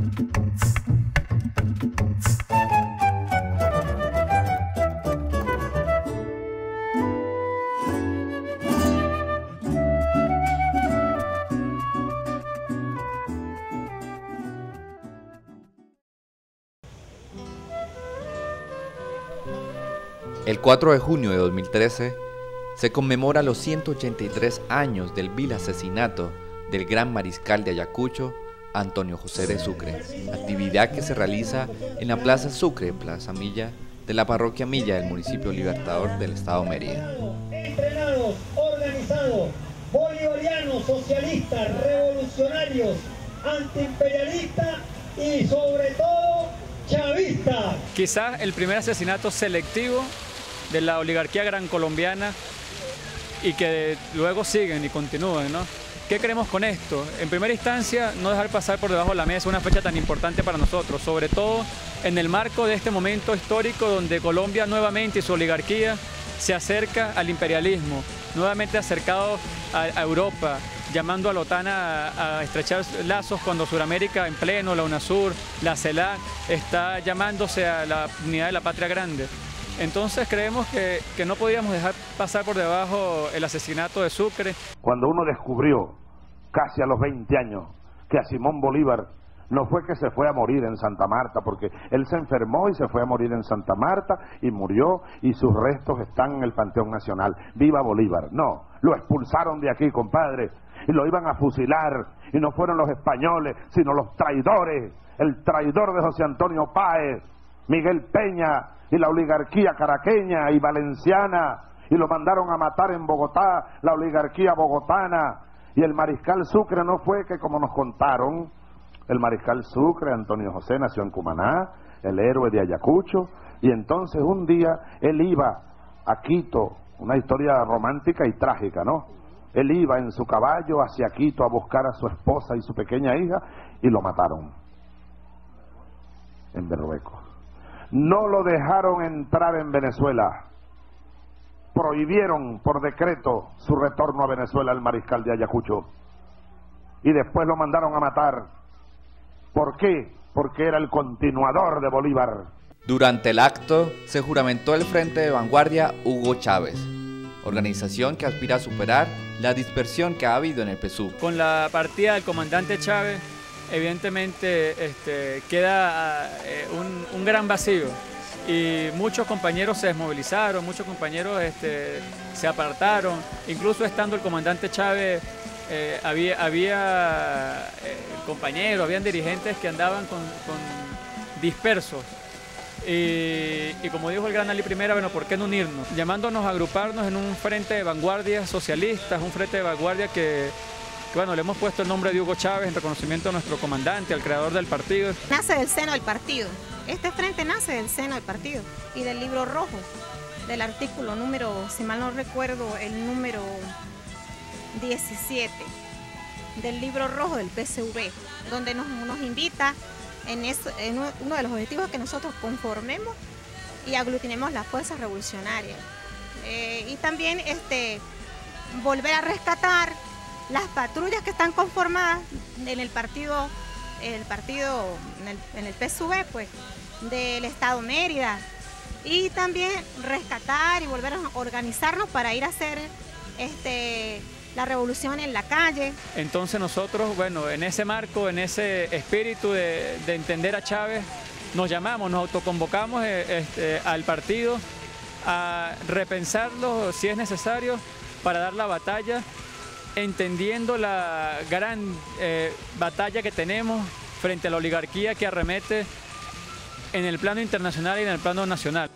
El 4 de junio de 2013 se conmemora los 183 años del vil asesinato del gran mariscal de Ayacucho, Antonio José de Sucre, actividad que se realiza en la Plaza Sucre, Plaza Milla, de la parroquia Milla del municipio Libertador del estado Mérida. Entrenados, organizados, bolivarianos, socialistas, revolucionarios, antiimperialistas y sobre todo chavistas. Quizás el primer asesinato selectivo de la oligarquía gran colombiana y que luego siguen y continúan, ¿no? ¿Qué queremos con esto? En primera instancia, no dejar pasar por debajo de la mesa una fecha tan importante para nosotros, sobre todo en el marco de este momento histórico donde Colombia nuevamente y su oligarquía se acerca al imperialismo, nuevamente acercado a Europa, llamando a la OTAN a estrechar lazos cuando Sudamérica en pleno, la UNASUR, la CELAC, está llamándose a la unidad de la patria grande. Entonces creemos que no podíamos dejar pasar por debajo el asesinato de Sucre. Cuando uno descubrió, casi a los 20 años, que a Simón Bolívar no fue que se fue a morir en Santa Marta, porque él se enfermó y se fue a morir en Santa Marta y murió y sus restos están en el Panteón Nacional. ¡Viva Bolívar! No, lo expulsaron de aquí, compadre, y lo iban a fusilar, y no fueron los españoles, sino los traidores, el traidor de José Antonio Páez, Miguel Peña y la oligarquía caraqueña y valenciana, y lo mandaron a matar en Bogotá, la oligarquía bogotana. Y el mariscal Sucre no fue que, como nos contaron, el mariscal Sucre, Antonio José, nació en Cumaná, el héroe de Ayacucho, y entonces un día él iba a Quito, una historia romántica y trágica, ¿no? Él iba en su caballo hacia Quito a buscar a su esposa y su pequeña hija, y lo mataron en Berruecos. No lo dejaron entrar en Venezuela. Prohibieron por decreto su retorno a Venezuela al mariscal de Ayacucho. Y después lo mandaron a matar. ¿Por qué? Porque era el continuador de Bolívar. Durante el acto se juramentó el Frente de Vanguardia Hugo Chávez, organización que aspira a superar la dispersión que ha habido en el PSUV. Con la partida del comandante Chávez, evidentemente queda un gran vacío y muchos compañeros se desmovilizaron, muchos compañeros se apartaron, incluso estando el comandante Chávez había compañeros, habían dirigentes que andaban con dispersos. Y como dijo el gran Ali Primera, bueno, ¿por qué no unirnos? Llamándonos a agruparnos en un frente de vanguardia socialistas, un frente de vanguardia que bueno, le hemos puesto el nombre de Hugo Chávez en reconocimiento a nuestro comandante, al creador del partido. Nace del seno del partido. Este frente nace del seno del partido y del libro rojo, del artículo número, si mal no recuerdo, el número 17 del libro rojo del PSV, donde nos invita en uno de los objetivos que nosotros conformemos y aglutinemos las fuerzas revolucionarias. Y también volver a rescatar las patrullas que están conformadas en el partido, en el PSV, pues, del estado Mérida, y también rescatar y volver a organizarnos para ir a hacer la revolución en la calle. Entonces nosotros, bueno, en ese marco, en ese espíritu de entender a Chávez, nos autoconvocamos al partido a repensarlo si es necesario para dar la batalla, entendiendo la gran batalla que tenemos frente a la oligarquía que arremete en el plano internacional y en el plano nacional.